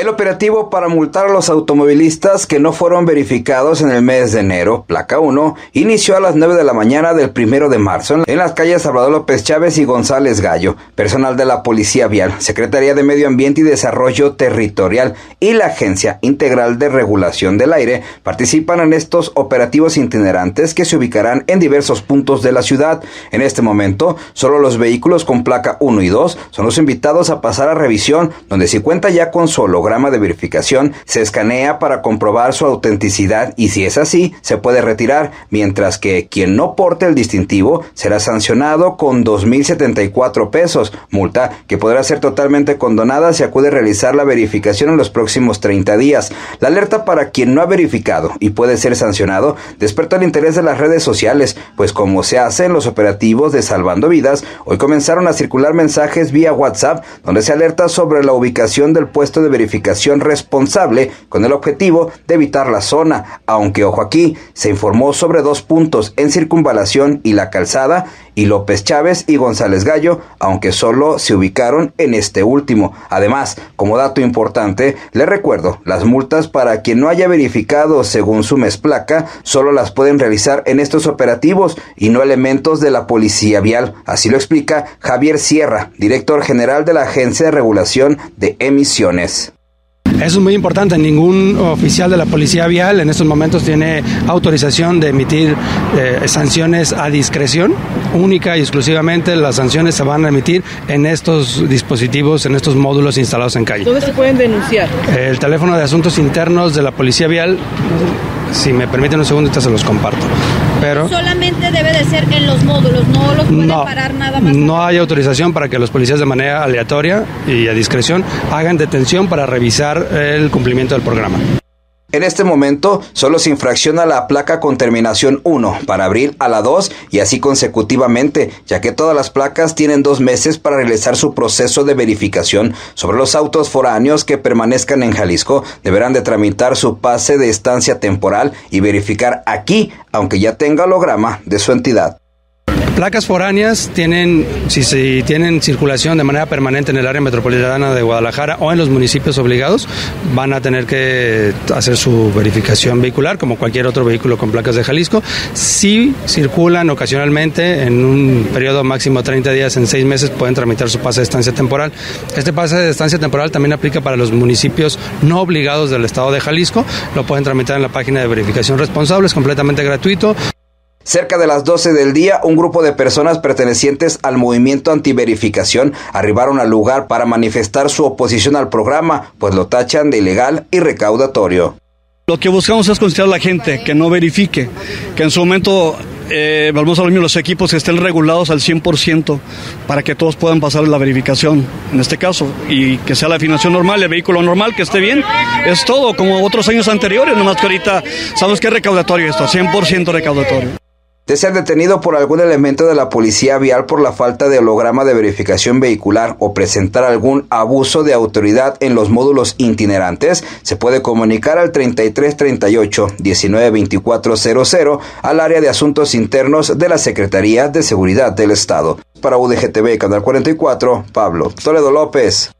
El operativo para multar a los automovilistas que no fueron verificados en el mes de enero, placa 1, inició a las 9 de la mañana del 1 de marzo en las calles Salvador López Chávez y González Gallo. Personal de la Policía Vial, Secretaría de Medio Ambiente y Desarrollo Territorial y la Agencia Integral de Regulación del Aire participan en estos operativos itinerantes que se ubicarán en diversos puntos de la ciudad. En este momento, solo los vehículos con placa 1 y 2 son los invitados a pasar a revisión, donde si cuenta ya con su holograma de verificación, se escanea para comprobar su autenticidad y si es así, se puede retirar, mientras que quien no porte el distintivo será sancionado con 2,074 pesos, multa que podrá ser totalmente condonada si acude a realizar la verificación en los próximos 30 días. La alerta para quien no ha verificado y puede ser sancionado despertó el interés de las redes sociales, pues como se hace en los operativos de Salvando Vidas, hoy comenzaron a circular mensajes vía WhatsApp donde se alerta sobre la ubicación del puesto de verificación responsable con el objetivo de evitar la zona, aunque ojo aquí, se informó sobre 2 puntos en Circunvalación y La Calzada y López Chávez y González Gallo, aunque solo se ubicaron en este último. Además, como dato importante, les recuerdo, las multas para quien no haya verificado según su mes placa, solo las pueden realizar en estos operativos y no elementos de la Policía Vial. Así lo explica Javier Sierra, director general de la Agencia de Regulación de Emisiones. Eso es muy importante, ningún oficial de la Policía Vial en estos momentos tiene autorización de emitir sanciones a discreción, única y exclusivamente las sanciones se van a emitir en estos dispositivos, en estos módulos instalados en calle. ¿Dónde se pueden denunciar? El teléfono de asuntos internos de la Policía Vial, si me permiten un segundo, se los comparto. Pero solamente debe de ser en los módulos, no los puede parar nada más. No hay autorización para que los policías de manera aleatoria y a discreción hagan detención para revisar el cumplimiento del programa. En este momento, solo se infracciona la placa con terminación 1 para abrir a la 2 y así consecutivamente, ya que todas las placas tienen 2 meses para realizar su proceso de verificación. Sobre los autos foráneos que permanezcan en Jalisco, deberán de tramitar su pase de estancia temporal y verificar aquí, aunque ya tenga holograma de su entidad. Placas foráneas tienen, si tienen circulación de manera permanente en el área metropolitana de Guadalajara o en los municipios obligados, van a tener que hacer su verificación vehicular como cualquier otro vehículo con placas de Jalisco. Si circulan ocasionalmente en un periodo máximo de 30 días, en 6 meses pueden tramitar su pase de estancia temporal. Este pase de estancia temporal también aplica para los municipios no obligados del estado de Jalisco. Lo pueden tramitar en la página de verificación responsable, es completamente gratuito. Cerca de las 12 del día, un grupo de personas pertenecientes al movimiento antiverificación arribaron al lugar para manifestar su oposición al programa, pues lo tachan de ilegal y recaudatorio. Lo que buscamos es concienciar a la gente que no verifique, que en su momento vamos a los equipos que estén regulados al 100% para que todos puedan pasar la verificación, en este caso, y que sea la afinación normal, el vehículo normal, que esté bien. Es todo, como otros años anteriores, nomás que ahorita sabemos que es recaudatorio esto, 100% recaudatorio. De ser detenido por algún elemento de la Policía Vial por la falta de holograma de verificación vehicular o presentar algún abuso de autoridad en los módulos itinerantes, se puede comunicar al 3338-192400 al área de asuntos internos de la Secretaría de Seguridad del Estado. Para UDGTV, Canal 44, Pablo Toledo López.